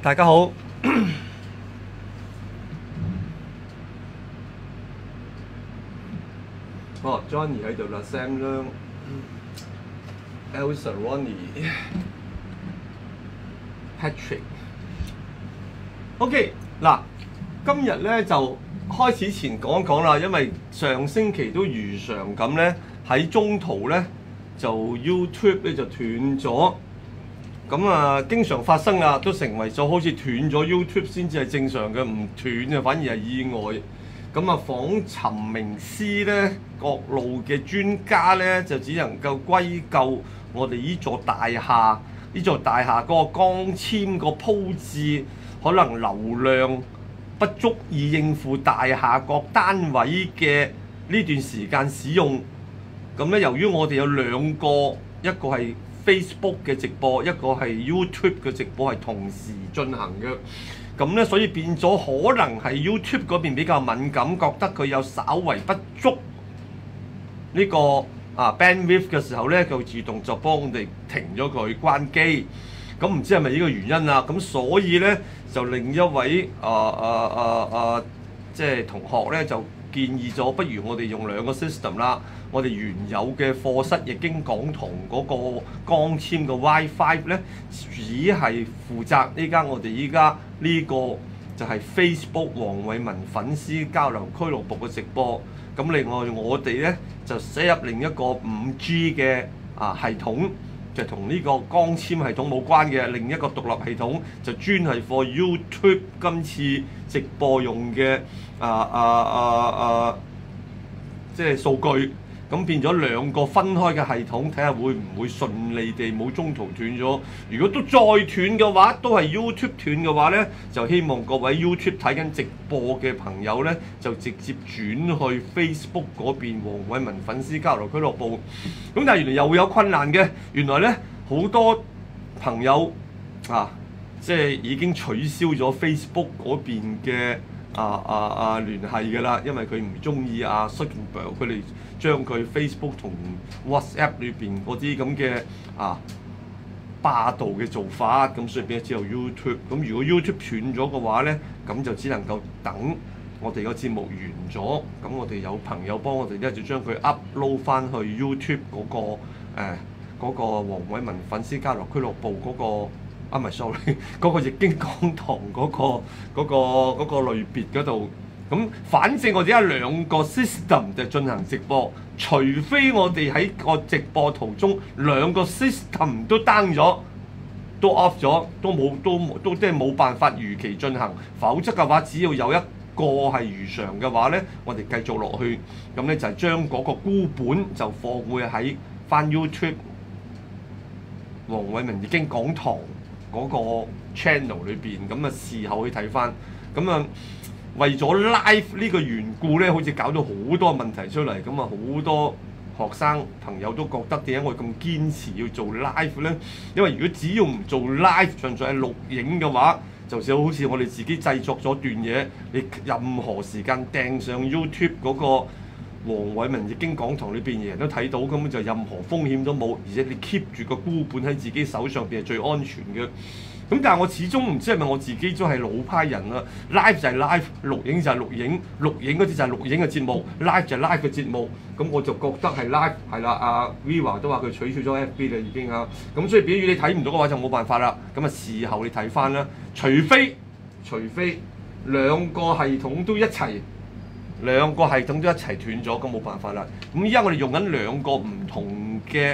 大家好。哦 ，Johnny 喺度啦 ，Sam 啦 ，Elsa、Ronnie、Patrick。OK， 嗱，今日咧就開始前講一講啦，因為上星期都如常咁咧喺中途咧就 YouTube 咧就斷咗。咁啊，經常發生啊，都成為咗好似斷咗 YouTube 先至係正常嘅，唔斷啊反而係意外。咁啊，訪尋名師咧，各路嘅專家咧，就只能夠歸咎我哋呢座大廈，呢座大廈嗰個光纖個鋪置可能流量不足以應付大廈各單位嘅呢段時間使用。咁咧，由於我哋有兩個，一個係Facebook 嘅直播，一個係 YouTube 嘅直播，係同時進行嘅。咁咧，所以變咗可能係 YouTube 嗰邊比較敏感，覺得佢有稍為不足呢個bandwidth 嘅時候咧，佢自動就幫我哋停咗佢關機。咁唔知係咪呢個原因啊？咁所以咧就另一位即係同學咧就建議咗，不如我哋用兩個 system 啦。我哋原有嘅課室易經講堂嗰個光纖嘅 WiFi 咧，只係負責我哋依家呢個就係 Facebook 黃偉文粉絲交流俱樂部嘅直播。咁另外我哋咧就寫入另一個 5G 嘅系統，就同呢個光纖系統冇關嘅另一個獨立系統，就專係 for YouTube 今次直播用嘅即係數據。咁變咗兩個分開嘅系統，睇下會唔會順利地冇中途斷咗。如果都再斷嘅話，都係 YouTube 斷嘅話咧，就希望各位 YouTube 睇緊直播嘅朋友咧，就直接轉去 Facebook 嗰邊黃偉文粉絲交流俱樂部。咁但係原來又會有困難嘅，原來咧好多朋友即係已經取消咗 Facebook 嗰邊嘅聯繫㗎啦，因為佢唔中意Zuckerberg 佢哋將佢 Facebook 同 WhatsApp 裏邊嗰啲咁嘅霸道嘅做法，咁所以變咗只有 YouTube。咁如果 YouTube 斷咗嘅話咧，咁就只能夠等我哋個節目完咗，咁我哋有朋友幫我哋咧就將佢 upload 翻去 YouTube 嗰個黃偉文粉絲交流俱樂部嗰個。唔係 sorry， 嗰個易經講堂嗰個類別嗰度，咁反正我哋有兩個 system 就進行直播，除非我哋喺個直播途中兩個 system 都 down 咗，都 off 咗，都即係冇辦法如期進行，否則嘅話，只要有一個係如常嘅話咧，我哋繼續落去，咁咧就係將嗰個孤本就放會喺翻 YouTube 黃偉文易經講堂嗰個 channel 裏邊，咁事後去睇翻，咁為咗 live 呢個緣故咧，好似搞到好多問題出嚟，咁好多學生朋友都覺得點解我咁堅持要做 live 咧？因為如果只要唔做 live，純粹係錄影嘅話，就算好似我哋自己製作咗段嘢，你任何時間掟上 YouTube 嗰個黃偉文易經講堂裏邊，人都睇到，根本就任何風險都冇，而且你 keep 住個孤本喺自己手上邊係最安全嘅。咁但係我始終唔知係咪我自己都係老派人啦 ，live 就係 live， 錄影就係錄影，錄影嗰啲就係錄影嘅節目 ，live 就係 live 嘅節目。咁我就覺得係 live 係啦。阿 Viva 都話佢取消咗 FB 啦已經啊。咁所以比如你睇唔到嘅話就冇辦法啦。咁事後你睇翻啦，除非兩個系統都一齊斷咗，咁冇辦法啦。咁依家我哋用緊兩個唔同嘅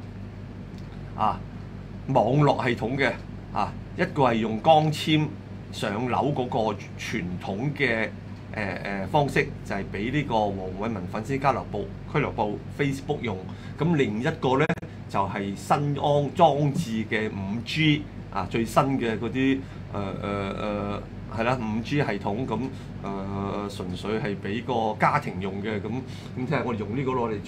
網絡系統嘅一個係用光纖上樓嗰個傳統嘅方式，就係俾呢個黃偉文粉絲交流部俱樂部 Facebook 用。咁另一個咧就係新安裝置嘅 5G 最新嘅嗰啲係啦 5G 系統，咁純粹係俾個家庭用嘅。咁睇下我哋用呢個攞嚟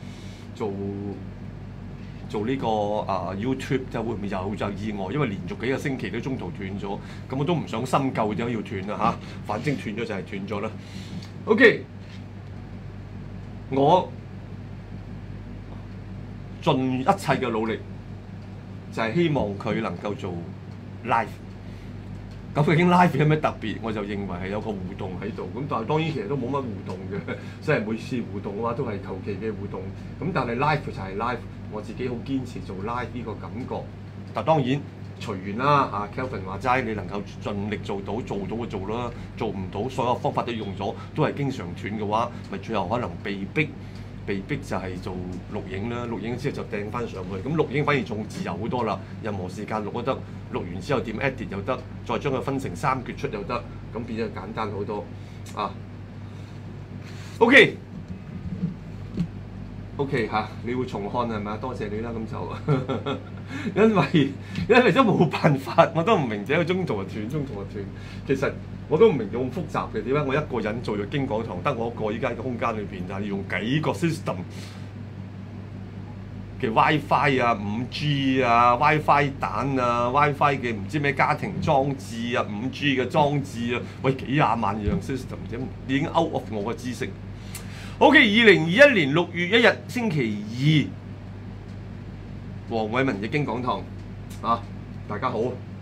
做呢個YouTube 就會唔會有意外？因為連續幾個星期都中途斷咗，咁我都唔想深究點解要斷啦反正斷咗就係斷咗啦。OK， 我盡一切嘅努力，就係希望佢能夠做 live。 咁究竟 live 有咩特別？我就認為係有個互動喺度。咁但係當然其實都冇乜互動嘅，即係每次互動嘅話都係求其嘅互動。咁但係 live 就係 live，我自己好堅持做 live 呢個感覺。但當然隨緣啦。Kelvin 話齋，你能夠盡力做到就做啦，做唔到所有方法都用咗，都係經常斷嘅話，咪最後可能被逼就係做錄影啦。錄影之後就掟翻上去，咁錄影反而仲自由好多啦。任何時間錄都得，錄完之後點 edit 又得，再將佢分成3橛出又得，咁變咗簡單好多啊。OK 嚇，你會重看係咪？多謝你啦，咁就因為都冇辦法，我都唔明點解中途就斷，中途就斷。其實我都唔明咁複雜嘅，點解我一個人做咗經講堂，得我一個依家嘅空間裏邊，但係要用幾個 system 嘅 WiFi 啊、5G 啊、WiFi 蛋啊、WiFi 嘅唔知咩家庭裝置啊、5G 嘅裝置啊，喂幾廿萬樣 system 點已經 out of 我嘅知識。OK，2021年6月1日星期二，黃偉文嘅經講堂啊，大家好。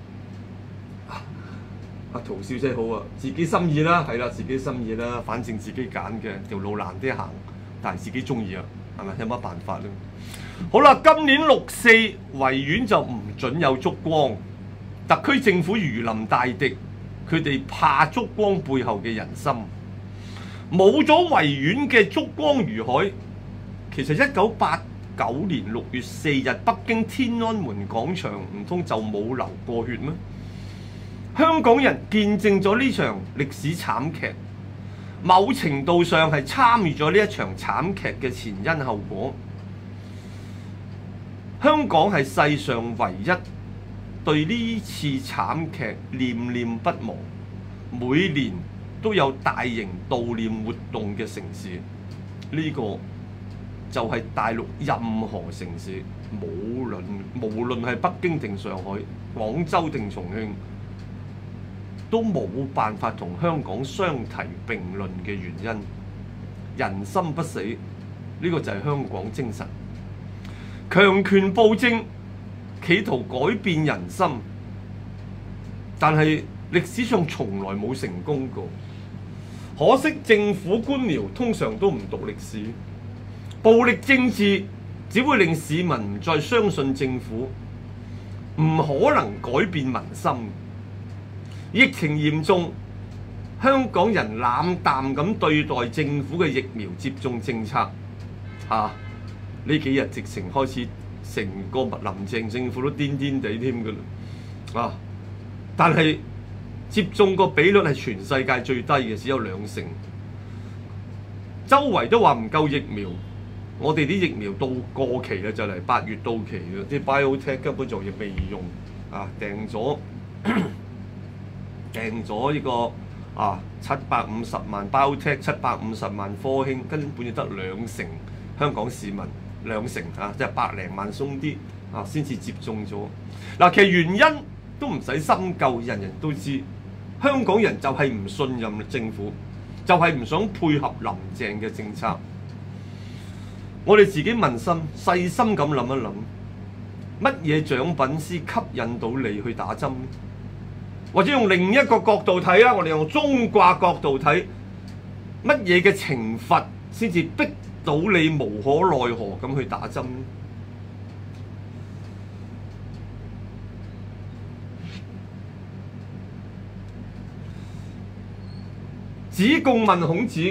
阿陶小姐好啊，自己心意啦，係啦，自己心意啦，反正自己揀嘅條路難啲行，但係自己中意啊，係咪有乜辦法咧？好啦，今年6、4維園就唔準有燭光，特區政府如臨大敵，佢哋怕燭光背後嘅人心。冇咗維園嘅燭光如海，其實1989年6月4日北京天安門廣場唔通就冇流過血咩？香港人見證咗呢場歷史慘劇，某程度上係參與咗呢一場慘劇嘅前因後果。香港係世上唯一對呢次慘劇念念不忘，每年都有大型悼念活動嘅城市，呢個就係大陸任何城市，無論係北京定上海、廣州定重慶，都冇辦法同香港相提並論嘅原因。人心不死，呢個就係香港精神。強權暴政企圖改變人心，但係歷史上從來冇成功過。可惜政府官僚通常都唔讀歷史，暴力政治只會令市民唔再相信政府，唔可能改變民心。疫情嚴重，香港人冷淡咁對待政府嘅疫苗接種政策，呢幾日直情開始成個林鄭政府都癲癲地添㗎啦，但係接種個比率係全世界最低嘅，只有2成。周圍都話唔夠疫苗，我哋啲疫苗到過期啦，就嚟8月到期啦，啲 BioNTech 根本就未用，訂咗呢個750萬 BioNTech 750萬科興，根本就得2成香港市民2成即係100零萬鬆啲先至接種咗。其實原因都唔使深究，人人都知。香港人就係唔信任政府，就係唔想配合林鄭嘅政策。我哋自己問心，細心咁諗一諗，乜嘢獎品先吸引到你去打針？或者用另一個角度睇啦，我哋用中掛角度睇，乜嘢嘅懲罰先至逼到你無可奈何咁去打針？子貢問孔子：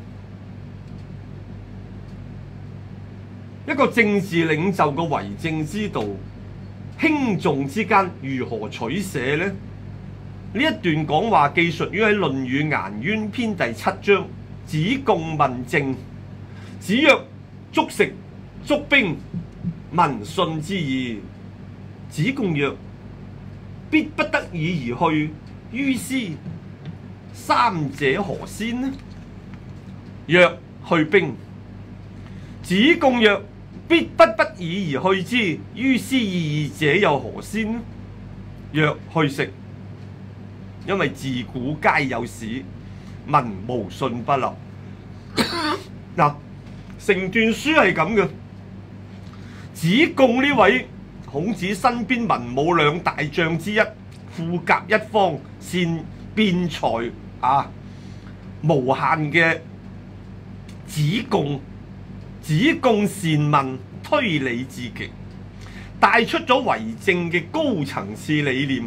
一個政治領袖嘅為政之道，輕重之間如何取捨呢？呢一段講話記述於喺《論語顏淵篇》第7章。子貢問政，子曰：足食，足兵，民信之義。子貢曰：必不得已而去，於斯三者何先呢？曰：去兵。子貢曰：必不已而去之，於斯二者又何先呢？曰：去食。因為自古皆有史，民無信不立。成段書係咁嘅。子貢呢位孔子身邊文武兩大將之一， 富甲一方，善辯才無限嘅指供善問，推理至極，帶出咗為政嘅高層次理念。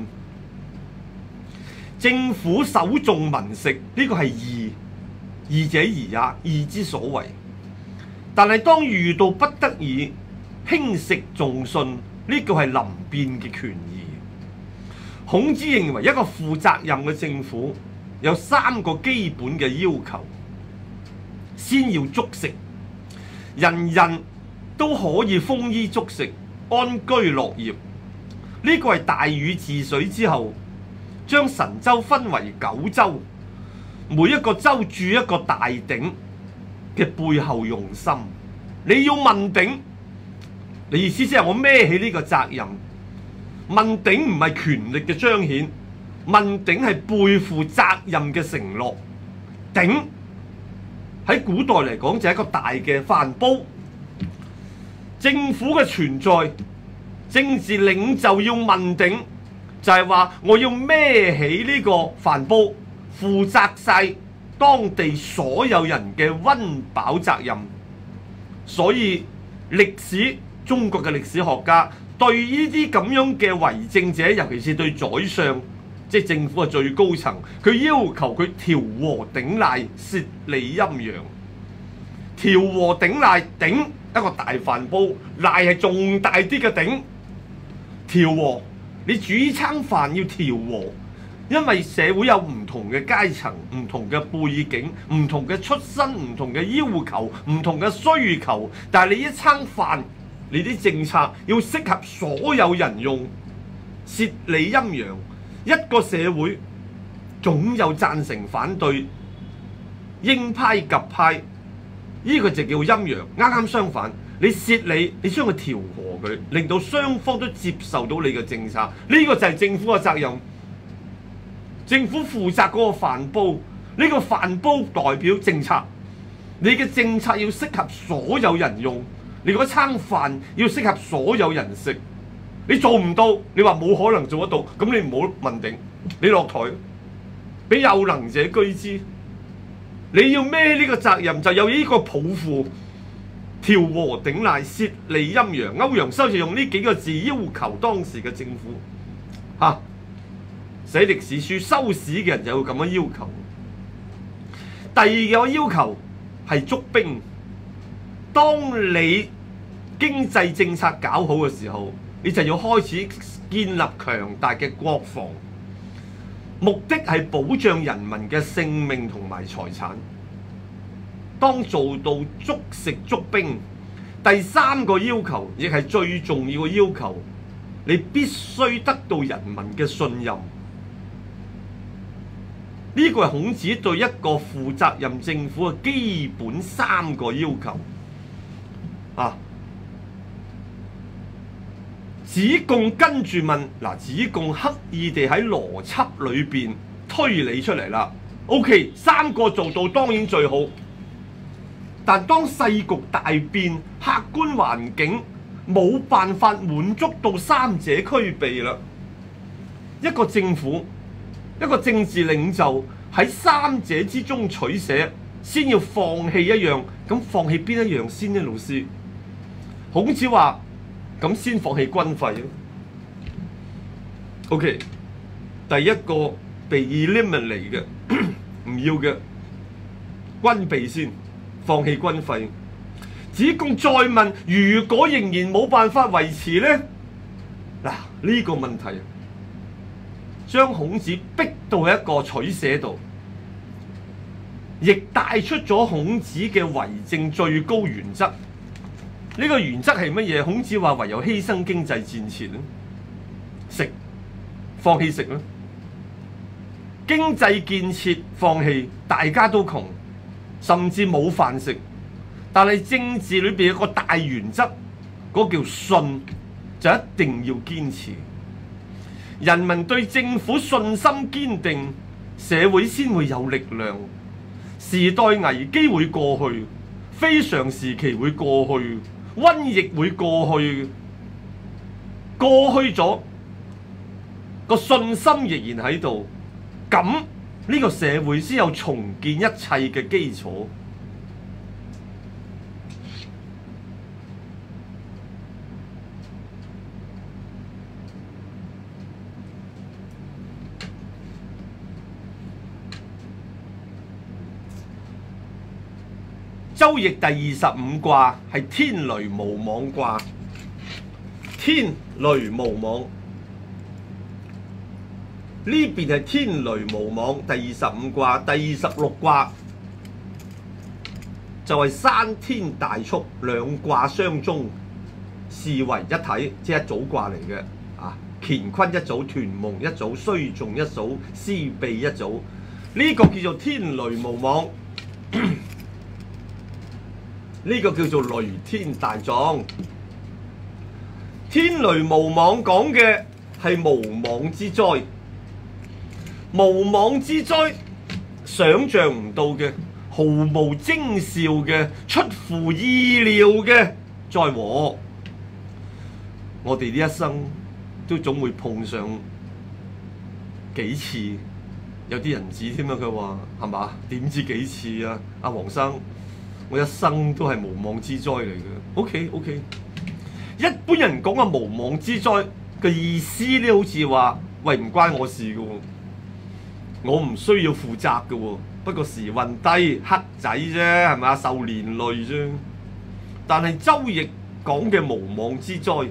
政府首重民食，呢個係義者宜也，義之所為。但係當遇到不得已，輕食重信，呢個係臨變嘅權宜。孔子認為一個負責任嘅政府有3個基本嘅要求：先要足食，人人都可以豐衣足食、安居樂業。呢個係大禹治水之後，將神州分為9州，每一個州駐一個大鼎嘅背後用心。你要問鼎，你意思即係我孭起呢個責任。問鼎唔係權力嘅彰顯，問鼎係背負責任嘅承諾。鼎喺古代嚟講就係一個大嘅飯煲。政府嘅存在，政治領袖要問鼎，就係話我要孭起呢個飯煲，負責晒當地所有人嘅溫飽責任。所以中國嘅歷史學家對呢啲咁樣嘅為政者，尤其是對宰相，即係政府嘅最高層，佢要求佢調和鼎鼐，竊理陰陽。調和鼎鼐，鼎一個大飯煲，鼐係仲大啲嘅鼎。調和，你煮呢餐飯要調和，因為社會有唔同嘅階層、唔同嘅背景、唔同嘅出身、唔同嘅要求、唔同嘅需求，但係你一餐飯，你啲政策要適合所有人用，竊理陰陽。一個社會總有贊成反對，鷹派鴿派，呢個就叫陰陽。啱啱相反，你竊理，你將佢調和佢，令到雙方都接受到你嘅政策，呢個就係政府嘅責任。政府負責嗰個飯煲，呢個飯煲代表政策，你嘅政策要適合所有人用，你嗰餐飯要適合所有人食。你做唔到，你話冇可能做得到，咁你唔好問鼎，你落台，俾有能者居之。你要孭呢個責任，就有呢個抱負，調和鼎鼐，竊理陰陽。歐陽修就用呢幾個字要求當時嘅政府寫歷史書、修史嘅人就會咁樣要求。第二個要求係足兵。當你經濟政策搞好嘅時候，你就要開始建立強大嘅國防，目的係保障人民嘅性命同埋財產。當做到足食足兵，第3個要求亦係最重要嘅要求，你必須得到人民嘅信任。呢個係孔子對一個負責任政府嘅基本3個要求。子貢跟住問，子貢刻意地喺邏輯裏邊推理出嚟啦。OK， 3個做到當然最好，但當世局大變，客觀環境冇辦法滿足到3者俱備啦。一個政府，一個政治領袖喺3者之中取捨，先要放棄一樣，咁放棄邊一樣先呢？老師，孔子話咁先放棄軍費咯。OK， 第一個被 eliminate 嘅唔要嘅軍備先，放棄軍費。子貢再問：如果仍然冇辦法維持呢？呢個問題將孔子逼到一個取捨度，亦帶出咗孔子嘅為政最高原則。呢個原則係乜嘢？孔子話唯有犧牲經濟戰前食，放棄食啦。經濟建設放棄，大家都窮，甚至冇飯食。但係政治裏邊有個大原則，嗰個叫信，就一定要堅持。人民對政府信心堅定，社會先會有力量。時代危機會過去，非常時期會過去，瘟疫會過去，過去咗， 個信心仍然喺度，咁呢個社會先有重建一切嘅基礎。周易第25卦係天雷無妄卦，天雷無妄，呢邊係天雷無妄第25卦，第26卦就係山天大畜，兩卦相中，視為一體，即係一組卦嚟嘅。乾坤一組，屯蒙一組，須訟一組，司秘一組，呢個叫做天雷無妄。呢個叫做雷天大壯。天雷無妄講嘅係無妄之災，無妄之災，想像唔到嘅，毫無徵兆嘅，出乎意料嘅災禍。我哋呢一生都總會碰上幾次，有啲人唔止添啊！佢話係嘛？點知幾次啊？阿黃生。我一生都係無妄之災嚟嘅。OK， 一般人講嘅無妄之災嘅意思咧，好似話喂，唔關我事嘅喎，我唔需要負責嘅喎。不過時運低，黑仔啫，係咪啊？受連累啫。但係周易講嘅無妄之災，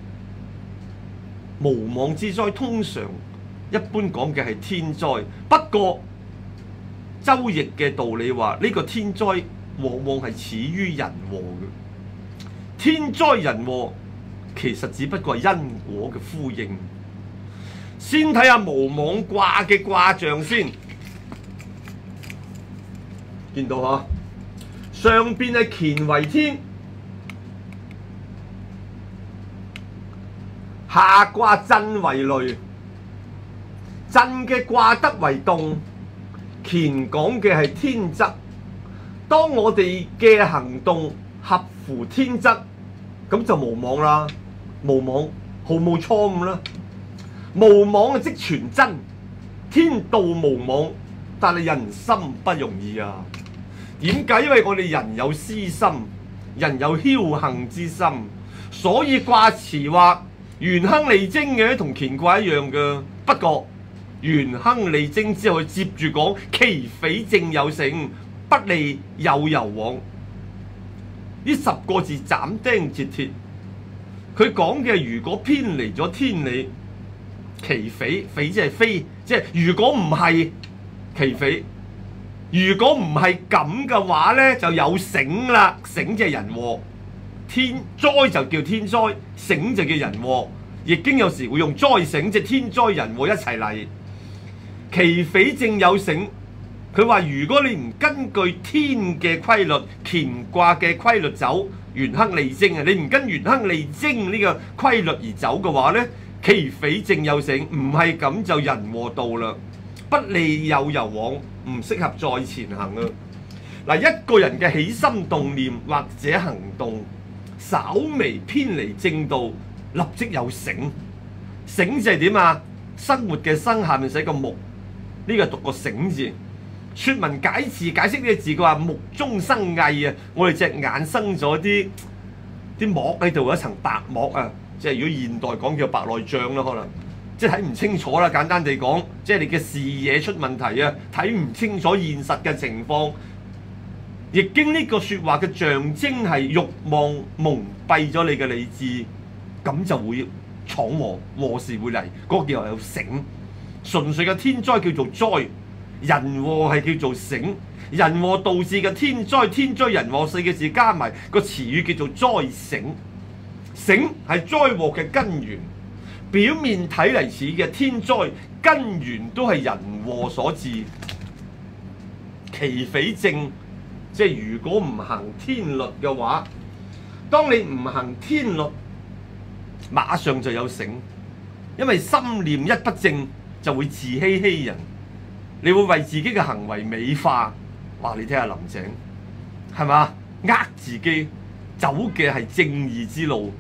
無妄之災通常一般講嘅係天災。不過周易嘅道理話呢個天災往往係始於人禍嘅，天災人禍其實只不過係因果嘅呼應。先睇下無妄卦嘅卦象先，見到嗬？上邊係乾為天，下卦震為雷，震嘅卦德為動，乾講嘅係天則。當我哋嘅行動合乎天則，咁就無妄啦，無妄毫無錯誤啦。無妄即全真，天道無妄，但係人心不容易啊。點解？因為我哋人有私心，人有僥倖之心，所以卦辭話元亨利貞嘅，同乾卦一樣嘅。不過元亨利貞之後，佢接住講其匪正有省，不利有攸往。呢10個字斬釘截鐵，佢講嘅如果偏離咗天理，其匪，匪即係非，即係如果唔係其匪，如果唔係咁嘅話咧，就有省啦。省即係人禍，天災就叫天災，省就叫人禍。易經有時會用災省，即係天災人禍一齊嚟。其匪正有省。佢話：如果你唔根據天嘅規律、乾卦嘅規律走，元亨利貞啊，你唔跟元亨利貞呢個規律而走嘅話咧，其匪正有省，唔係咁就人禍到啦，不利有攸往，唔適合再前行啊！嗱，一個人嘅起心動念或者行動稍微偏離正道，立即有省。省就係點啊？生活嘅生下面寫個木，呢個讀個省字。說文解字解釋呢個字，佢話目中生翳啊！我哋隻眼生咗啲膜喺度，一層白膜啊！即係如果現代講叫白內障啦，可能即係睇唔清楚啦。簡單地講，即係你嘅視野出問題啊，睇唔清楚現實嘅情況。易經呢個説話嘅象徵係慾望蒙蔽咗你嘅理智，咁就會闖禍，禍事會嚟。嗰個叫有省。純粹嘅天災叫做災。人禍係叫做省，人禍導致嘅天災，天災人禍4個字加埋個詞語叫做災省。省係災禍嘅根源，表面睇嚟似嘅天災，根源都係人禍所致。其匪正，即係如果唔行天律嘅話，當你唔行天律，馬上就有省，因為心念一不正就會自欺欺人。你會為自己嘅行為美化，哇！你睇下林鄭，係嘛？呃自己走嘅係正義之路，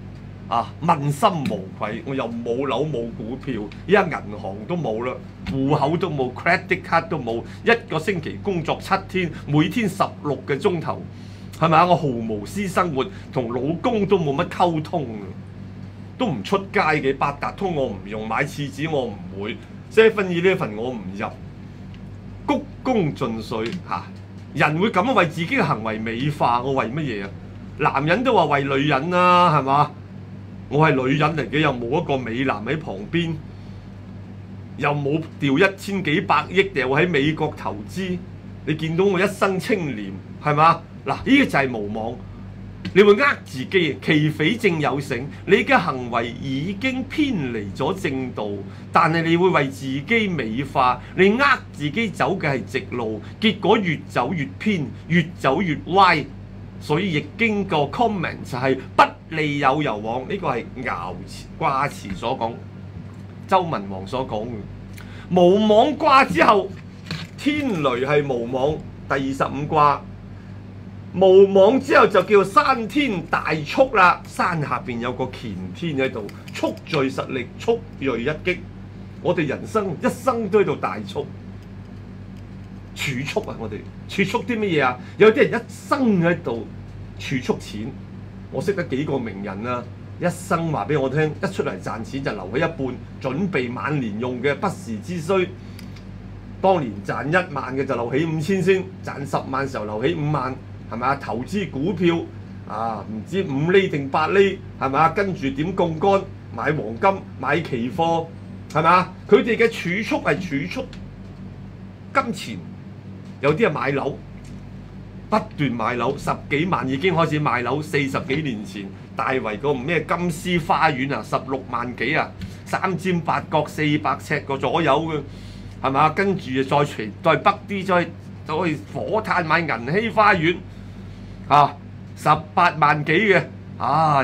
問心無愧，我又冇樓冇股票，依家銀行都冇啦，戶口都冇 credit card 都冇，一個星期工作7天，每天16個鐘頭，係咪啊？我毫無私生活，同老公都冇乜溝通，都唔出街嘅，八達通我唔用，買廁紙我唔會，7-11我唔入，鞠躬盡瘁嚇。人會咁樣為自己嘅行為美化，我為乜嘢啊？男人都話為女人啦，係嘛？我係女人嚟嘅，又冇一個美男喺旁邊，又冇掉1000幾百億掉喺美國投資。你見到我一生清廉，係嘛？嗱，呢個就係無妄。你會呃自己，其匪正有醒。你嘅行為已經偏離咗正道，但係你會為自己美化，你呃自己走嘅係直路，結果越走越偏，越走越歪。所以易經個 comment 就係不利有攸往，呢個係爻卦辭所講，周文王所講嘅。無妄卦之後，天雷係無妄，第25卦。無妄之後就叫山天大畜啦，山下邊有個乾天喺度，蓄聚實力，蓄銳一擊。我哋人生一生都喺度大畜。儲蓄啊！我哋儲蓄啲乜嘢啊？有啲人一生喺度儲蓄錢，我識得幾個名人啊，一生話俾我聽，一出嚟賺錢就留喺一半，準備晚年用嘅不時之需。當年賺1萬嘅就留起5000先，賺10萬時候留起5萬，係咪啊？投資股票啊，唔知5厘定8厘，係咪啊？跟住點槓桿買黃金、買期貨，係咪啊？佢哋嘅儲蓄係儲蓄金錢。有啲係買樓，不斷買樓，10幾萬已經開始買樓。40幾年前，大圍個咩金絲花園啊，16萬幾啊，3尖8角400尺個左右嘅，係嘛？跟住再北啲，再去火炭買銀禧花園，啊，18萬幾嘅，啊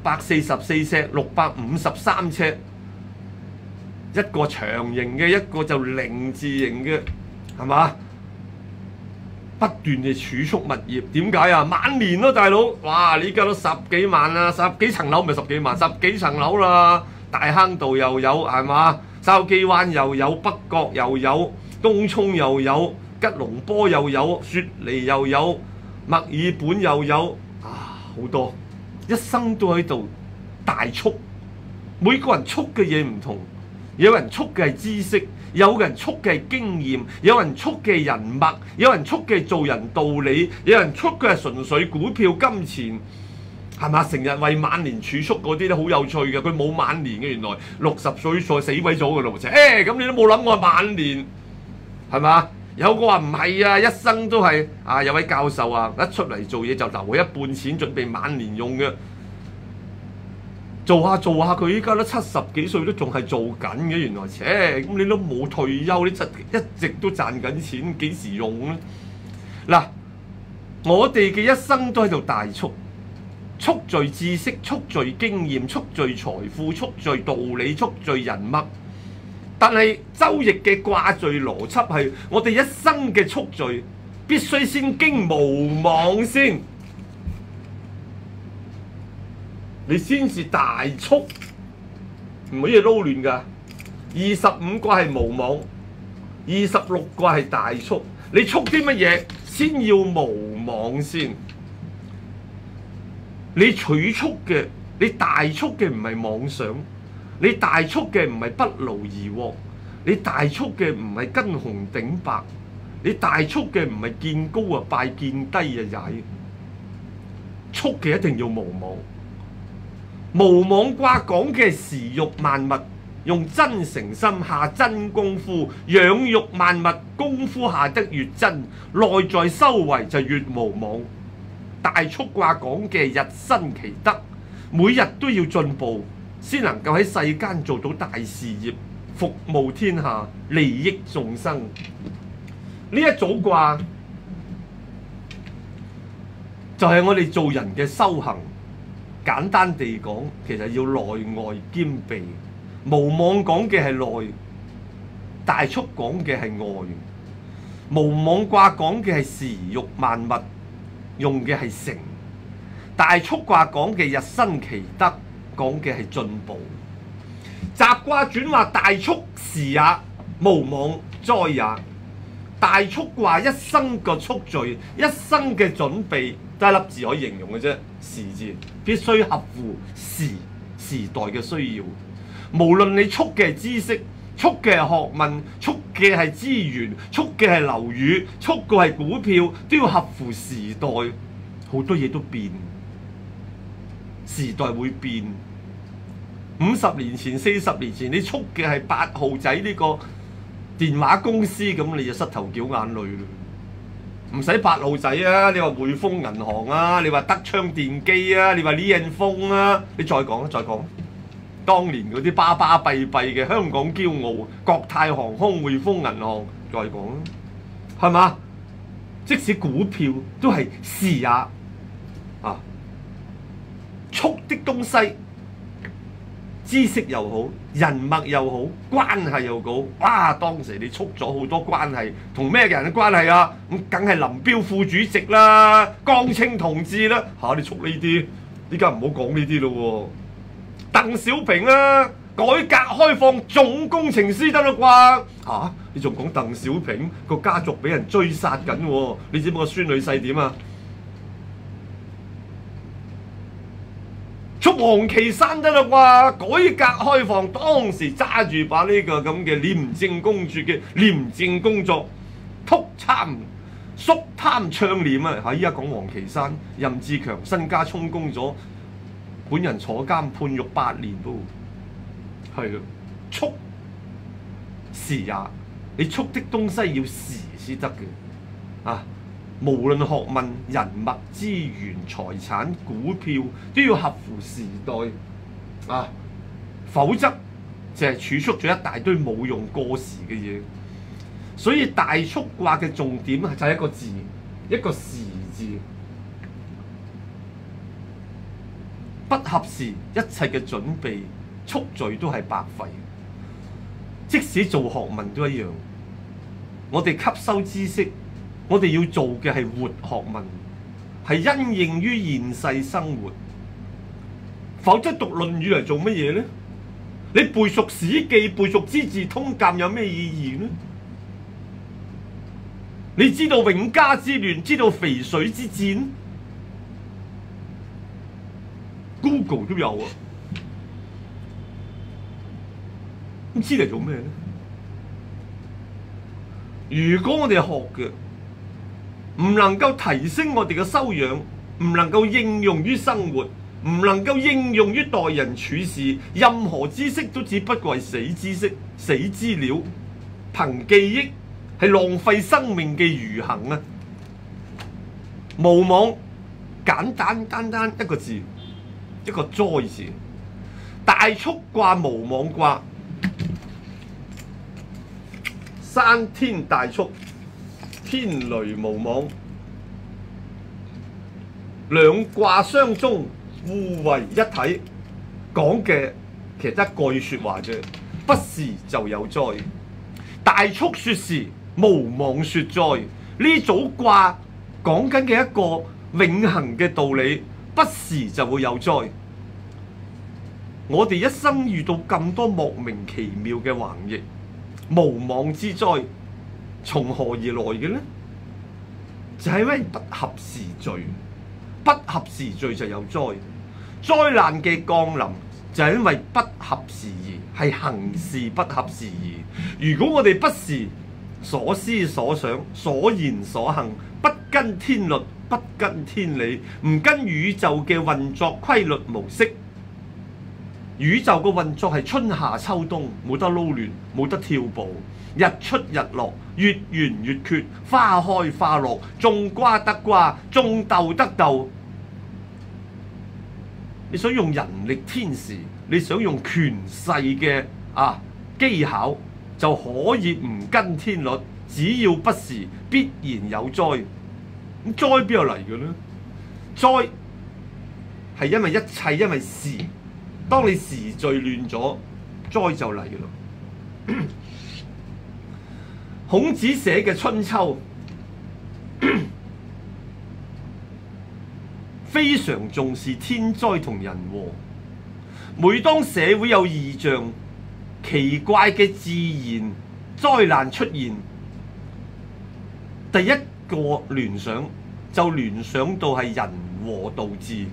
，644尺，653尺，一個長形嘅，一個就0字形嘅，係嘛？不斷地儲蓄物業，點解啊？晚年咯，大佬，哇！你而家都10幾萬啦，10幾層樓咪10幾萬，10幾層樓啦，大坑道又有，係嘛？筲箕灣又有，北角又有，東涌又有，吉隆坡又有，雪梨又有，墨爾本又有，啊，好多，一生都喺度大蓄。每個人蓄嘅嘢唔同，有人蓄嘅係知識。有人蓄嘅係經驗，有人蓄嘅係人脈，有人蓄嘅係做人道理，有人蓄嘅係純粹股票金錢，係嘛？成日為晚年儲蓄嗰啲都好有趣嘅，佢冇晚年嘅，原來60歲再死鬼咗嘅咯喎！咁你都冇諗過晚年，係嘛？有個話唔係啊，一生都係啊，有位教授啊，一出嚟做嘢就留咗一半錢準備晚年用嘅。做下，佢依家都70幾歲都仲係做緊嘅，原來，咁你都冇退休，你一直都賺緊錢，幾時用咧？嗱，我哋嘅一生都喺度大蓄，蓄聚知識，蓄聚經驗，蓄聚財富，蓄聚道理，蓄聚人脈。但係周易嘅卦序邏輯係，我哋一生嘅蓄聚必須先經無妄先。你先至大蓄，唔可以撈亂㗎。25卦係無妄，26卦係大蓄。你蓄啲乜嘢？先要無妄先。你儲蓄嘅，你大蓄嘅唔係妄想，你大蓄嘅唔係不勞而獲，你大蓄嘅唔係跟紅頂白，你大蓄嘅唔係見高啊拜，見低啊踩。蓄嘅一定要無妄。無妄卦講嘅係時育萬物，用真誠心下真功夫，養育萬物，功夫下得越真，內在修為就越無妄。大畜卦講嘅日新其德，每日都要進步，先能夠喺世間做到大事業，服務天下，利益眾生。呢一組卦就係我哋做人嘅修行。簡單地講，其實要內外兼備。無妄講嘅係內，大畜講嘅係外。無妄卦講嘅係時育萬物，用嘅係誠；大畜卦講嘅日新其德， 講嘅係進步。習卦轉話大畜時也，無妄哉也。大畜卦一生個畜序，一生嘅準備，得一粒字可以形容嘅啫，時字，必須合乎時代嘅需要。無論你畜嘅係知識，畜嘅係學問，畜嘅係資源，畜嘅係樓宇，畜嘅係股票，都要合乎時代。好多嘢都變，時代會變。50年前、40年前，你畜嘅係8號仔呢個電話公司，咁你就膝頭絞眼淚咯。唔使8號仔啊，你話匯豐銀行啊，你話德昌電機啊，你話李彥峰啊，你再講，再講。當年嗰啲巴巴閉閉嘅香港驕傲，國泰航空、匯豐銀行，再講啦，係嘛？即使股票都係時也啊，畜的東西，知識又好，人脈又好，關係又好，哇！當時你畜咗好多關係，同咩人嘅關係啊？咁梗係林彪副主席啦，江青同志啦，你畜呢啲，依家唔好講呢啲咯喎。鄧小平啊，改革開放總工程師得啦啩？你仲講鄧小平個家族俾人追殺緊喎？你知唔知個孫女婿點啊？畜王岐山得啦啩？改革開放當時揸住把呢個咁嘅廉政公署嘅廉政工作，肅貪倡廉啊！依家講王岐山、任志強身家充公咗。本人坐監判獄8年都係咯，畜時也，你畜的東西要時先得嘅啊！無論學問、人脈、資源、財產、股票都要合乎時代啊，否則就係儲蓄咗一大堆冇用過時嘅嘢。所以大畜卦嘅重點就係一個字，一個時字。不合時，一切嘅準備畜序都係白費。即使做學問都一樣，我哋吸收知識，我哋要做嘅係活學問，係因應於現世生活。否則讀《論語》嚟做乜嘢呢？你背熟《史記》、背熟《資治通鑑》有咩意義呢？你知道永嘉之亂，知道淝水之戰？Google 都有啊，咁知嚟做咩咧？如果我哋學嘅唔能夠提升我哋嘅修養，唔能夠應用於生活，唔能夠應用於待人處事，任何知識都只不過係死知識、死資料，憑記憶係浪費生命嘅餘行啊！無妄，簡單一個字。一個哉字，大畜卦無妄卦，山天大畜，天雷無妄，兩卦相綜，互為一體。講嘅其實一句説話啫，不時就有災。大畜説時，無妄説災。呢組卦講緊嘅一個永恆嘅道理。不時就會有災。我哋一生遇到咁多莫名其妙嘅橫逆、無妄之災，從何而來嘅呢？就係因為不合時序，不合時序就有災。災難嘅降臨就係因為不合時宜，係行事不合時宜。如果我哋不時所思所想、所言所行不跟天律，不跟天理，唔跟宇宙嘅運作規律模式。宇宙嘅運作係春夏秋冬，冇得撈亂，冇得跳步，日出日落，月圓月缺，花開花落，種瓜得瓜，種豆得豆。你想用人力天時，你想用權勢嘅技巧，就可以唔跟天律，只要不時，必然有災。咁災邊度嚟嘅呢？災係因為一切因為時，當你時序亂咗，災就嚟嘅咯。孔子寫嘅《春秋》非常重視天災同人禍， 每當社會有異象、奇怪嘅自然災難出現，第一個聯想就聯想到係人禍導致。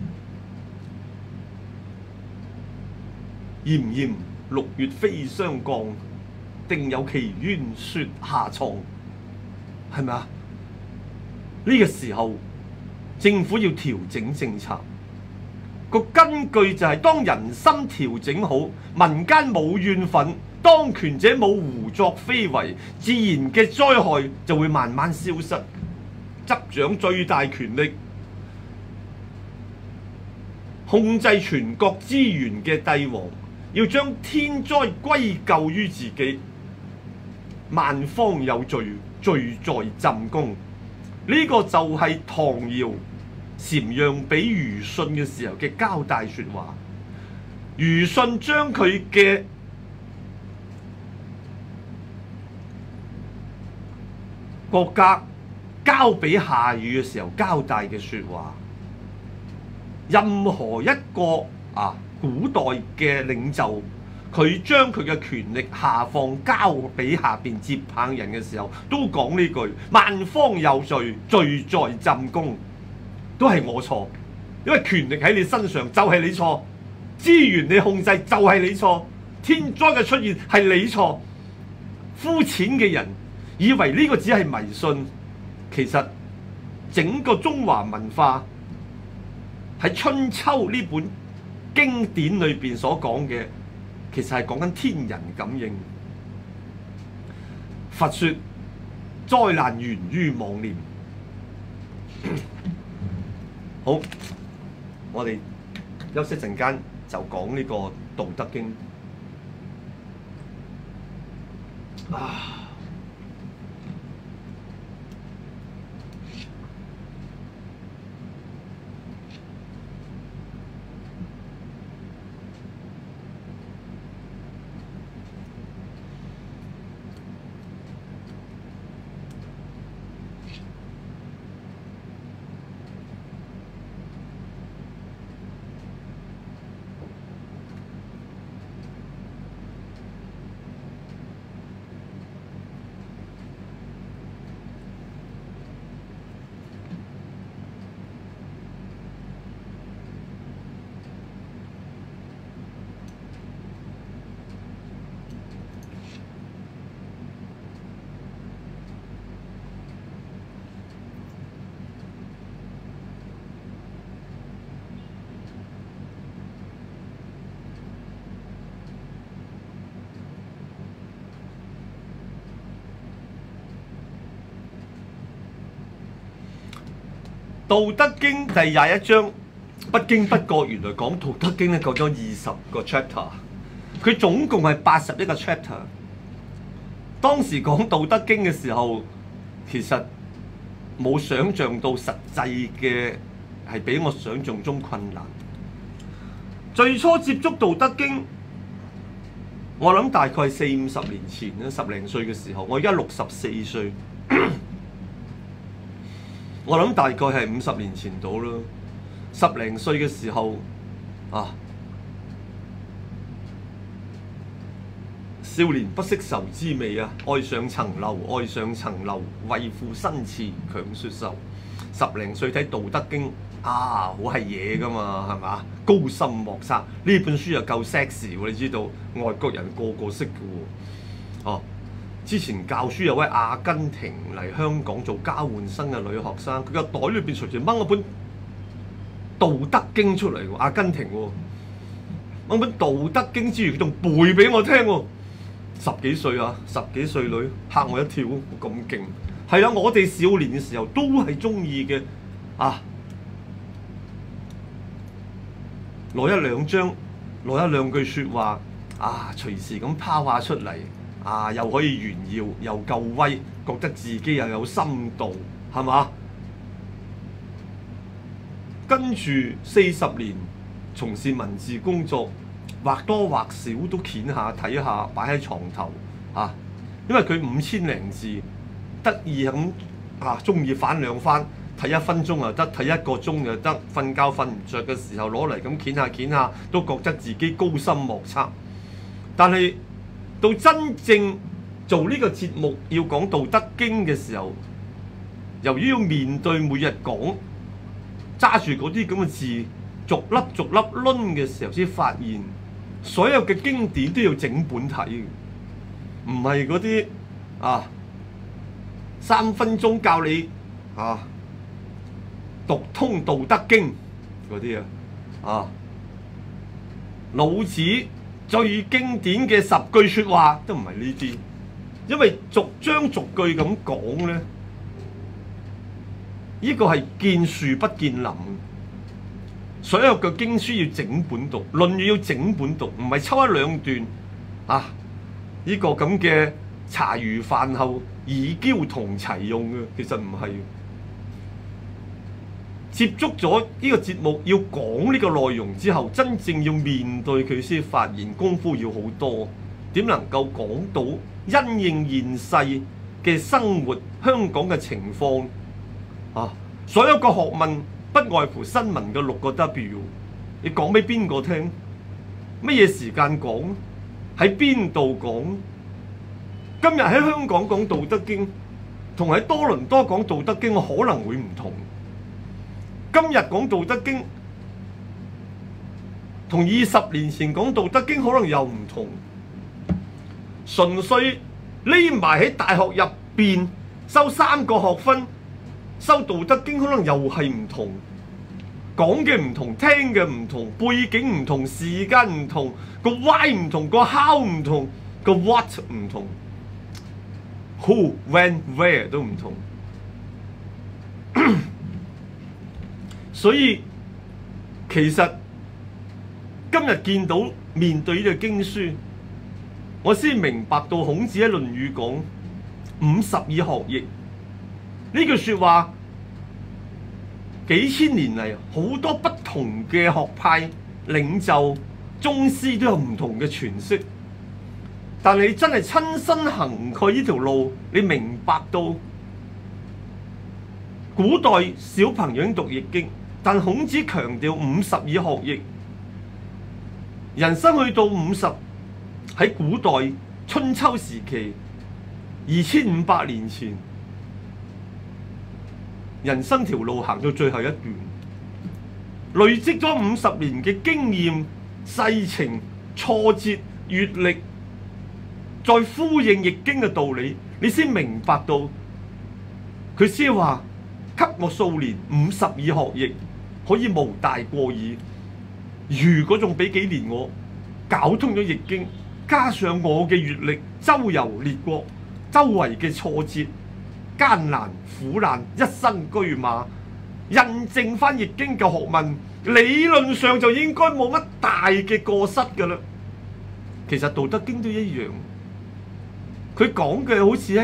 炎炎6月飛霜降，定有奇淵雪下藏，係咪啊？呢個時候政府要調整政策，個根據就係當人心調整好，民間冇怨憤，當權者冇胡作非為，自然嘅災害就會慢慢消失。執掌最大權力，控制全國資源嘅帝王，要將天災歸咎於自己，萬方有罪，罪在朕宮。呢個就係唐堯禪讓俾虞舜嘅時候嘅交代說話。虞舜將佢嘅國家交俾夏禹嘅時候交代嘅說話。任何一個古代嘅領袖，佢將佢嘅權力下放交俾下邊接棒人嘅時候，都講呢句：萬方有罪，罪在朕宮。都係我錯，因為權力喺你身上就係你錯，資源你控制就係你錯，天災嘅出現係你錯。膚淺嘅人以為呢個只係迷信，其實整個中華文化喺春秋呢本經典裏邊所講嘅，其實係講緊天人感應。佛說災難源於妄念。好，我哋休息陣間就講呢個《道德經》啊。道德經第21章，不經不覺，原來講道德經咧講咗20個 chapter， 佢總共係81個 chapter。當時講道德經嘅時候，其實冇想像到實際嘅係比我想像中困難。最初接觸道德經，我諗大概係40-50年前啦，10零歲嘅時候，我而家64歲。我諗大概係50年前到啦，10零歲嘅時候少年不識愁滋味啊！愛上層樓，愛上層樓，為賦新詞強說愁。10零歲睇《道德經》好係嘢噶嘛，係嘛？高深莫測，呢本書又夠 sexy 喎，你知道外國人個個識嘅喎。之前教書有位阿根廷嚟香港做交換生嘅女學生，佢個袋裏邊隨時掹一本《道德經》出嚟喎，阿根廷喎，掹本《道德經》之餘，佢仲背俾我聽喎。10幾歲10幾歲女嚇我一跳，咁勁。係啊，我哋少年嘅時候都係中意嘅攞一兩張，攞一兩句説話隨時咁拋下出嚟。又可以炫耀，又夠威，覺得自己又有深度，係嘛？跟住40年從事文字工作，或多或少都掀下睇下，擺喺床頭因為佢5000零字，得意咁中意反兩番， 睇1分鐘又得，睇1個鐘又得，瞓覺瞓唔着嘅時候攞嚟咁攣下，都覺得自己高深莫測。但係到真正做呢個節目要講《道德經》嘅時候，由於要面對每日講揸住嗰啲咁嘅字，逐粒逐粒攆嘅時候，先發現所有嘅經典都要整本睇嘅，唔係嗰啲3分鐘教你讀通《道德經》嗰啲老子最經典嘅10句説話都唔係呢啲，因為逐章逐句咁講咧。呢個係見樹不見林，所有嘅經書要整本讀，《論語》要整本讀，唔係抽1兩段呢個咁嘅茶餘飯後以交同齊用嘅，其實唔係。接觸咗呢個節目要講呢個內容之後，真正要面對佢先發現功夫要好多，點能夠講到因應現世嘅生活、香港嘅情況？所有個學問不外乎新聞嘅6個 W， 你講俾邊個聽？乜嘢時間講？喺邊度講？今日喺香港講《道德經》，同喺多倫多講《道德經》可能會唔同。今日講《道德經》，同20年前講《道德經》可能又唔同。純粹匿埋喺大學入邊修3個學分。收《道德經》可能又係唔同，講嘅唔同，聽嘅唔同，背景唔同，時間唔同，個 why 唔同，個 how 唔同，個 what 唔同 ，who when where 都唔同。所以其實今日見到面對呢個經書，我先明白到孔子喺《論語》講52學譯。呢句説話幾千年嚟，好多不同嘅學派領袖、宗師都有唔同嘅詮釋。但你真係親身行過呢條路，你明白到古代小朋友已經讀易經，但孔子強調52學譯。人生去到50，喺古代春秋時期2500年前。人生條路行到最後一段，累積咗50年嘅經驗、世情、挫折、閲歷，再呼應易經嘅道理，你先明白到佢先話給我數年52學譯，可以無大過矣。如果仲俾幾年我搞通咗易經，加上我嘅閲歷，周遊列國，周圍嘅挫折、艱難苦難，一生車馬，印證翻易經嘅學問，理論上就應該冇乜大嘅過失㗎啦。其實《道德經》都一樣，佢講嘅好似一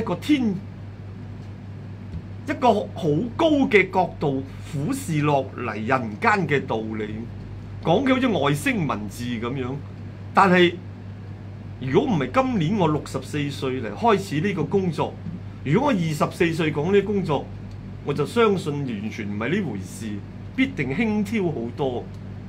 個好高嘅角度俯視落嚟人間嘅道理，講嘅好似外星文字咁樣。但係如果唔係今年我64歲嚟開始呢個工作，如果我24歲講呢啲工作，我就相信完全唔係呢回事，必定輕佻好多。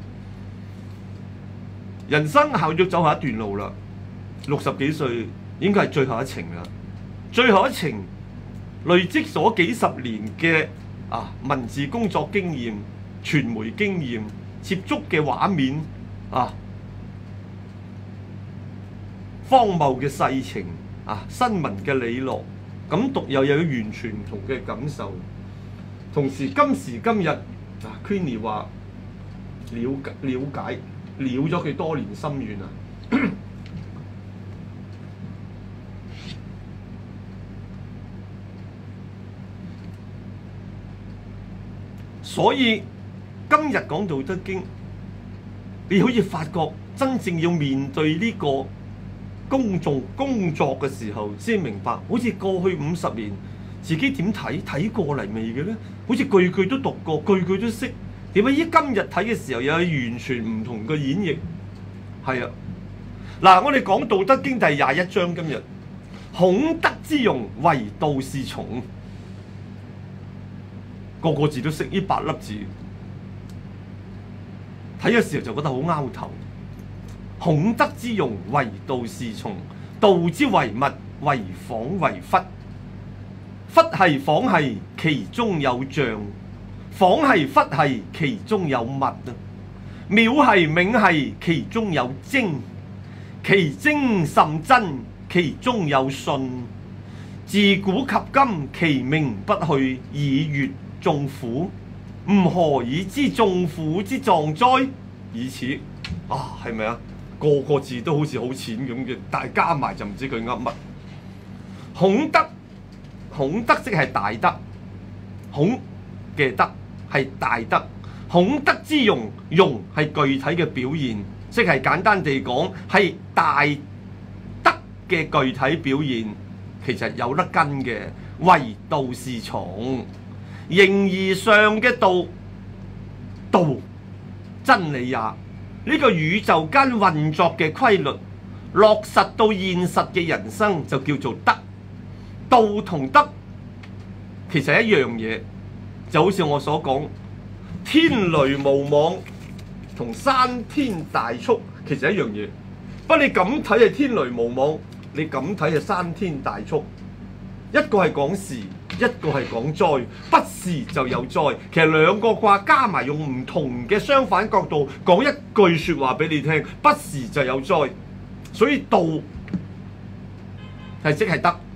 人生行咗走下一段路啦，60幾歲應該係最後一程啦。最後一程累積咗幾十年嘅文字工作經驗、傳媒經驗、接觸嘅畫面荒謬嘅世情新聞嘅理落。咁讀又有完全唔同嘅感受，同時今時今日Queenie 話了解咗佢多年心願所以今日講《道德經》，你好似發覺真正要面對呢個公眾工作嘅時候，先明白，好似過去50年自己點睇過嚟未嘅咧？好似句句都讀過，句句都識。點解依今日睇嘅時候又有完全唔同嘅演繹？係啊，嗱，我哋講《道德經》第21章，今日孔德之容，惟道是從。嗰個個字都識呢8粒字。睇嘅時候就覺得好拗頭。孔德之容，惟道是從；道之為物，惟恍惟惚。惚係恍係，其中有象；恍係惚係，其中有物。渺係冥係，其中有精。其精甚真，其中有信。自古及今，其名不去，以閱眾苦。吾何以知眾苦之狀哉？以此啊，係咪啊？個個字都好似好淺咁嘅，但係加埋就唔知佢噏乜。孔德，孔德即係大德，孔嘅德係大德。孔德之容，容係具體嘅表現，即係簡單地講係大德嘅具體表現。其實有得跟嘅，惟道是從。形而上嘅道，道真理也。呢個宇宙間運作嘅規律，落實到現實嘅人生就叫做德。道同德其實係一樣嘢，就好似我所講，天雷無妄同山天大速其實係一樣嘢。不過你咁睇係天雷無妄，你咁睇係山天大速。一個係講時，一個係講災，不時就有災。其實兩個卦加埋用唔同嘅相反角度講一句説話俾你聽，不時就有災。所以道係即係德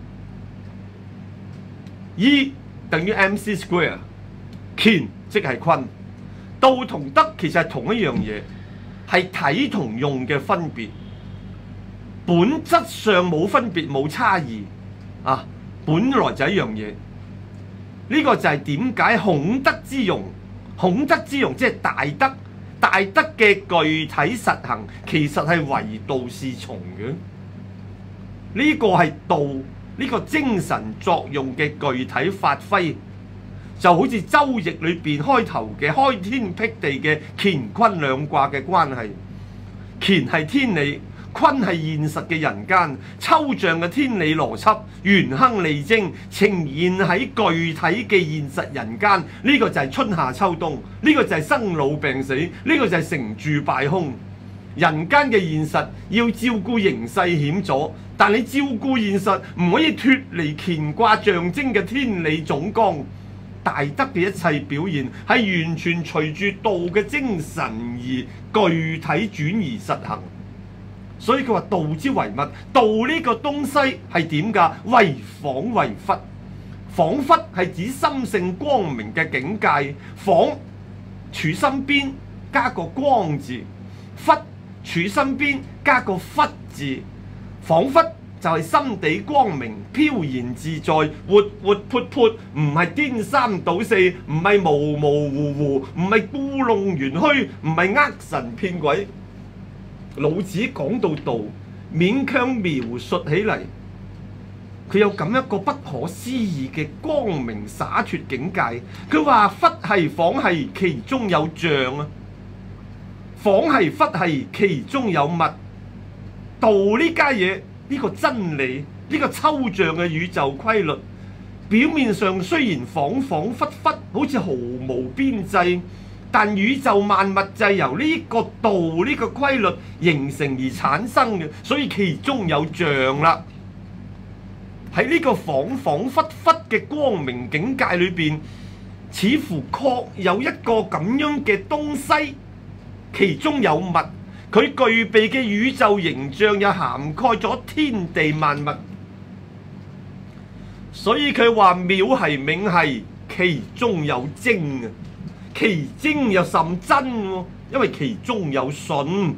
，E 等於 MC square， 乾即係坤。道同德其實係同一樣嘢，係睇同用嘅分別，本質上冇分別冇差異啊。本來就一樣嘢，呢個就係點解孔德之容，孔德之容即係大德，大德嘅具體實行其實係惟道是從嘅。呢個係道，呢個精神作用嘅具體發揮，就好似周易裏邊開頭嘅開天闢地嘅乾坤兩卦嘅關係。乾係天理，坤係現實嘅人間，抽象嘅天理邏輯，元亨利貞呈現喺具體嘅現實人間。呢個就係春夏秋冬，呢個就係生老病死，呢個就係成住敗空。人間嘅現實要照顧形勢險阻，但你照顧現實唔可以脫離乾卦象徵嘅天理總綱。大德嘅一切表現係完全隨住道嘅精神而具體轉移實行。所以佢話道之為物，道呢個東西係點㗎？惟恍惟惚，恍惚係指心性光明嘅境界。恍處身邊加個光字，惚處身邊加個忽字。恍惚就係心地光明、飄然自在、活活潑潑，唔係顛三倒四，唔係模模糊糊，唔係故弄玄虛，唔係呃神騙鬼。老子講到道，勉強描述起嚟，佢有咁一個不可思議嘅光明灑脱境界。佢話惚係恍係，其中有象啊；恍係惚係，其中有物。道呢家嘢，呢個真理，呢個抽象嘅宇宙規律，表面上雖然恍恍惚惚，好似毫無邊際。但宇宙萬物就係由呢個道呢個規律形成而產生嘅，所以其中有象啦。喺呢個恍恍惚惚嘅光明境界裏邊，似乎確有一個咁樣嘅東西，其中有物，佢具備嘅宇宙形象又涵蓋咗天地萬物。所以佢話渺係冥係，其中有精啊！其精又甚真喎，因為其中有信。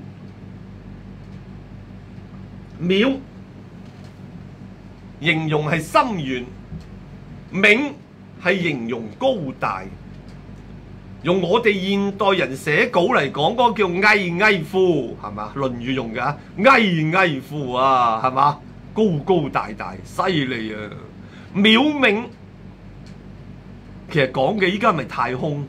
渺形容係深遠，冥係形容高大。用我哋現代人寫稿嚟講，嗰個叫巍巍乎，係嘛？《論語》用㗎，巍巍乎啊，係嘛？高高大大，犀利啊！渺冥其實講嘅依家咪太空。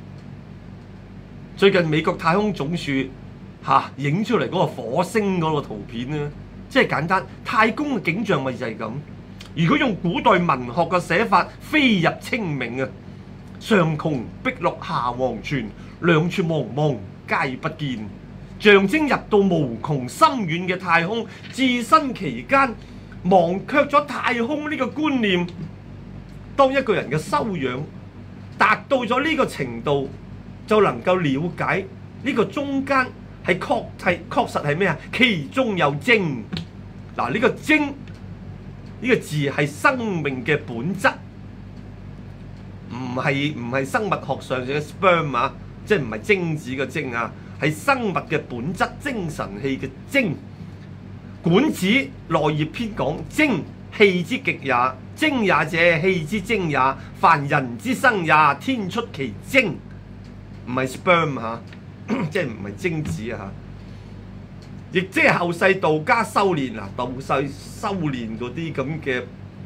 最近美國太空總署影出嚟嗰個火星嗰個圖片咧，即係簡單太空嘅景象咪就係咁。如果用古代文學嘅寫法，飛入清明啊， 上窮碧落下黃泉，兩處茫茫皆不見。象徵入到無窮深遠嘅太空，置身其間，忘卻咗太空呢個觀念。當一個人嘅修養達到咗呢個程度，就能夠了解呢個中間係確實係咩啊？其中有精。嗱，呢個精呢個字係生命嘅本質，唔係生物學上嘅 sperm 啊，即係唔係精子嘅精啊，係生物嘅本質，精神氣嘅精。管子內業篇講精，氣之極也。精也者，氣之精也。凡人之生也，天出其精，唔係 sperm 嚇，即係唔係精子啊，亦即係後世道家修練嗱，道世修練嗰啲咁嘅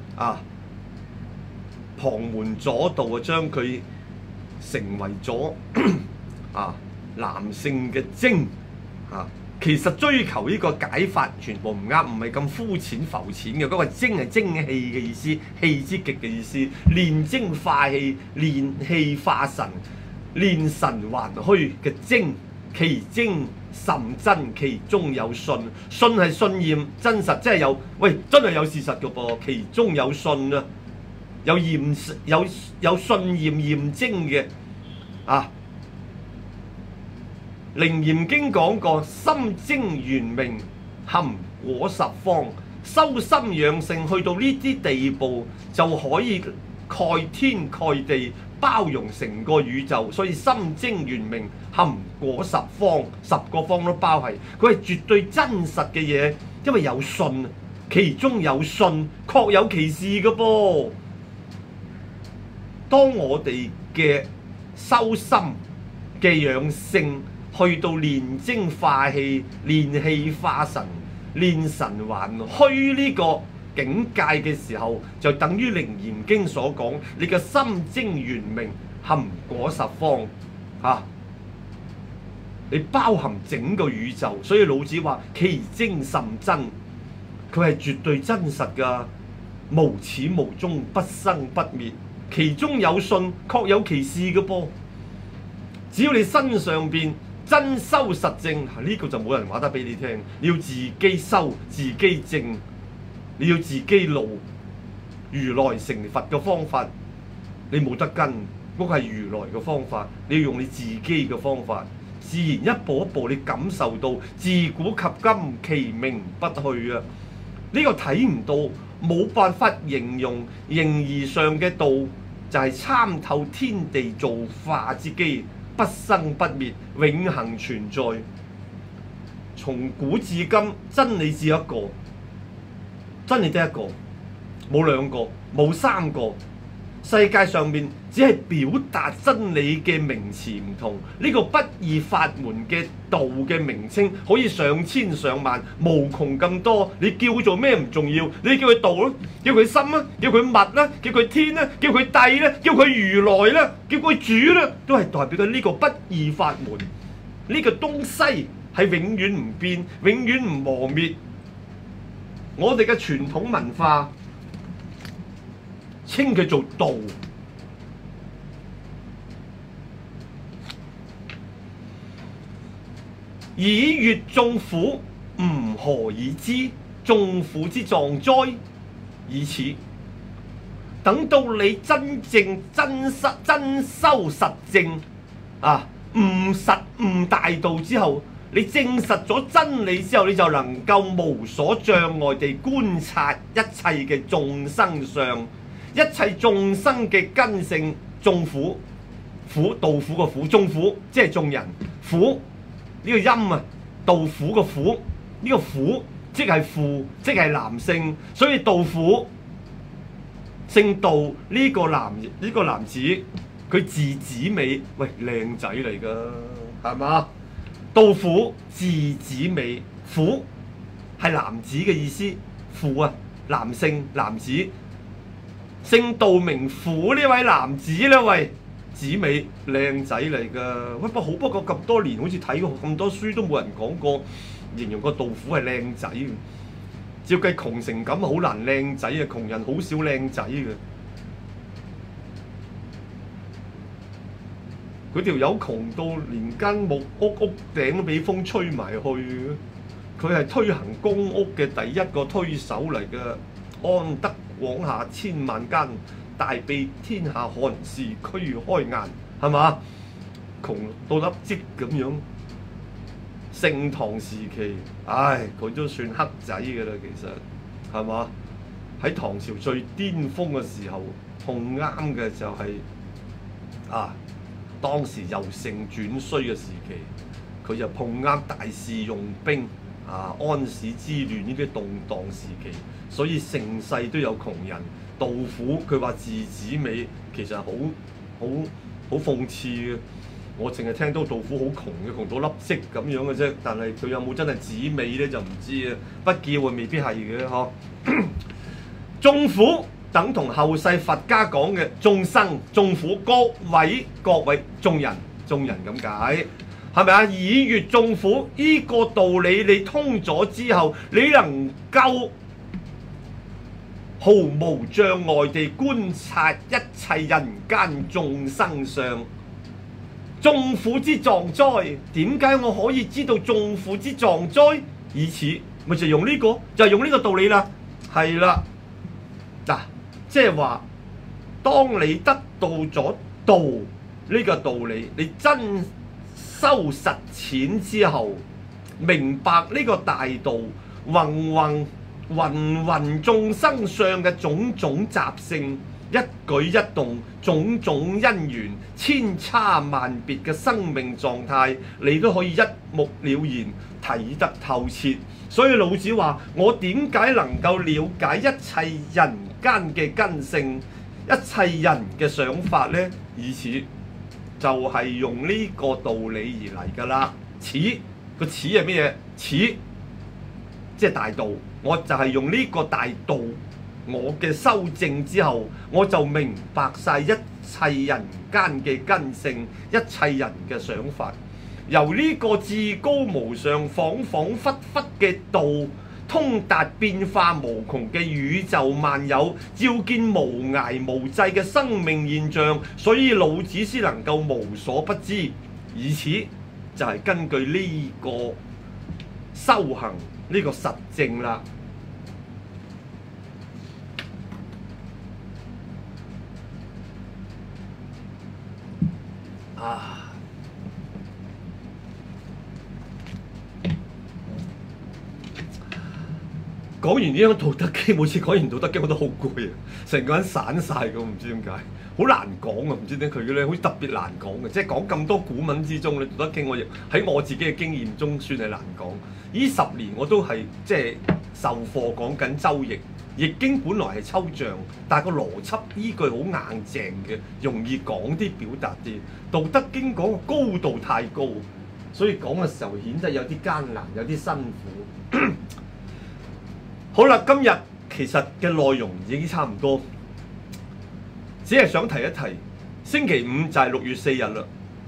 旁門左道啊，將佢成為咗男性嘅精啊。其實追求呢個解法全部唔啱，唔係咁膚淺浮淺嘅。嗰個精係精氣嘅意思，氣之極嘅意思。練精化氣，練氣化神，練神還虛嘅精，其精甚真，其中有信。信係信驗真實，即係有真係有事實嘅噃。其中有信啊，有信驗驗精嘅啊。《靈嚴經》講過，心精元明，含果十方。修心養性去到呢啲地步，就可以蓋天蓋地，包容成個宇宙。所以心精元明，含果十方，10個方都包係。佢係絕對真實嘅嘢，因為有信，其中有信，確有其事嘅噃。當我哋嘅修心嘅養性，去到練精化氣、練氣化神、練神還虛呢個境界嘅時候，就等於《靈嚴經》所講，你嘅心精元明，含果十方你包含整個宇宙。所以老子話其精甚真，佢係絕對真實㗎，無始無終，不生不滅，其中有信，確有其事嘅噃。只要你身上邊真修實證，呢個就冇人話得俾你聽。你要自己修，自己證，你要自己路。如來成佛嘅方法，你冇得跟，嗰個係如來嘅方法。你要用你自己嘅方法，自然一步一步你感受到自古及今其名不去啊！呢個睇唔到，冇辦法形容形而上嘅道，就係參透天地造化之機。不生不滅，永恆存在。從古至今，真理只有一個，真理得一個，冇兩個，冇三個。世界上面只係表達真理嘅名詞唔同，呢個不二法門嘅道嘅名稱可以上千上萬，無窮咁多。你叫做咩唔重要，你叫佢道咯，叫佢心啦，叫佢物啦，叫佢天啦，叫佢帝啦，叫佢如來啦，叫佢主啦，都係代表緊呢個不二法門。呢個東西係永遠唔變，永遠唔磨滅。我哋嘅傳統文化稱佢做道，以悅眾苦，吾何以知？眾苦之狀哉？以此。等到你真正真修實證悟大道之後，你證實咗真理之後，你就能夠無所障礙地觀察一切嘅眾生相。一切眾生嘅根性，眾苦，道苦個苦，眾苦即係眾人，苦呢個音啊，道苦個苦，呢個苦即係父，即係男性，所以道苦姓道呢個男子，佢字子美，喂，靚仔嚟㗎，係嘛？道苦字子美，苦係男子嘅意思，父啊，男性男子。姓道名苦呢位男子咧，喂，子美靚仔嚟㗎。喂，不過咁多年好似睇過咁多書都冇人講過形容個道苦係靚仔嘅。照計窮成咁好難靚仔啊，窮人好少靚仔嘅。 佢條友窮到連間木屋頂都俾風吹埋去嘅。佢係推行公屋嘅第一個推手嚟嘅。安得廣廈千萬間，大庇天下寒士俱開顏，係嘛？窮到粒積咁樣。盛唐時期，唉，佢都算黑仔嘅啦，其實係嘛？喺唐朝最巔峰嘅時候，碰啱嘅就係、當時由盛轉衰嘅時期，佢就碰啱大肆用兵安史之亂呢啲動盪時期，所以盛世都有窮人。杜甫佢話字子美，其實好諷刺嘅。我淨係聽到杜甫好窮嘅，窮到粒積咁樣嘅啫。但係佢有冇真係子美咧就唔知啊。不叫啊，未必係嘅呵。眾苦等同後世佛家講嘅眾生、眾苦，各位眾人咁解，係咪啊？以悅眾苦呢個道理你通咗之後，你能夠毫無障礙地觀察一切人間眾生相。眾苦之狀哉，點解我可以知道眾苦之狀哉？以此咪就用呢個，就係用呢個道理啦。係啦，嗱，即係話，當你得到咗道呢個道理，你真修實踐之後，明白呢個大道芸芸眾生相嘅種種習性。一舉一動，種種因緣，千差萬別嘅生命狀態，你都可以一目了然，睇得透徹。所以老子話：我點解能夠了解一切人間嘅根性，一切人嘅想法呢？以此就係用呢個道理而嚟㗎啦。此個此係咩嘢？此即係大道，我就係用呢個大道。我嘅修正之後，我就明白晒一切人間嘅根性，一切人嘅想法。由呢個至高無上、恍恍惚惚嘅道，通達變化無窮嘅宇宙萬有，照見無涯無際嘅生命現象，所以老子先能夠無所不知。而此就係根據呢個修行呢個實證啦。講完呢張《道德經》，每次講完《道德經》我都好攰啊，成個人散晒咁，唔知點解，好難講啊！唔知點解佢嘅咧，好似特別難講嘅，即係講咁多古文之中咧，《道德經》我亦喺我自己嘅經驗中算係難講。呢10年我都係即係授課講緊《周易》，《易經》本來係抽象，但係個邏輯依據好硬淨嘅，容易講啲表達啲。《道德經》講個高度太高，所以講嘅時候顯得有啲艱難，有啲辛苦。好啦，今日其實嘅內容已經差唔多，只係想提一提，星期五就係6月4日啦。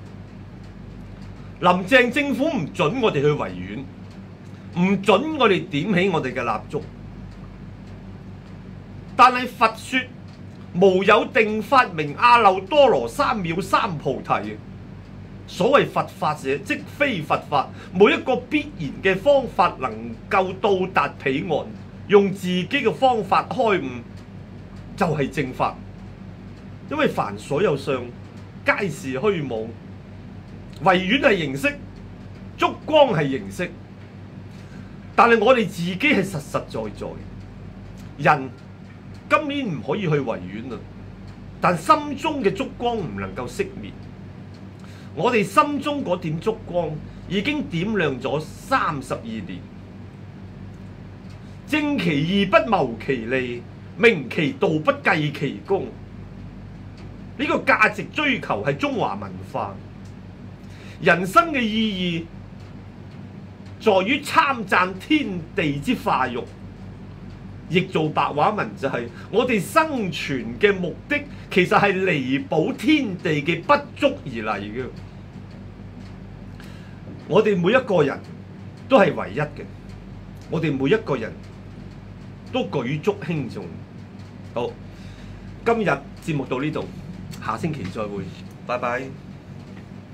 林鄭政府唔準我哋去維園，唔準我哋點起我哋嘅蠟燭，但係佛說無有定法明阿耨多羅三藐三菩提。所謂佛法者，即非佛法，冇一個必然嘅方法能夠到達彼岸。用自己嘅方法開悟就係正法，因為凡所有相皆是虛妄。維園係形式，燭光係形式，但係我哋自己係實實在在。人今年唔可以去維園啦，但心中嘅燭光唔能夠熄滅。我哋心中嗰點燭光已經點亮咗32年。正其義不謀其利，明其道不計其功。呢個價值追求係中華文化。人生嘅意義在於參贊天地之化育。譯做白話文就係、我哋生存嘅目的其實係彌補天地嘅不足而嚟嘅。我哋每一個人都係唯一嘅，我哋每一個人都舉足輕重。好，今日節目到呢度，下星期再會，拜拜。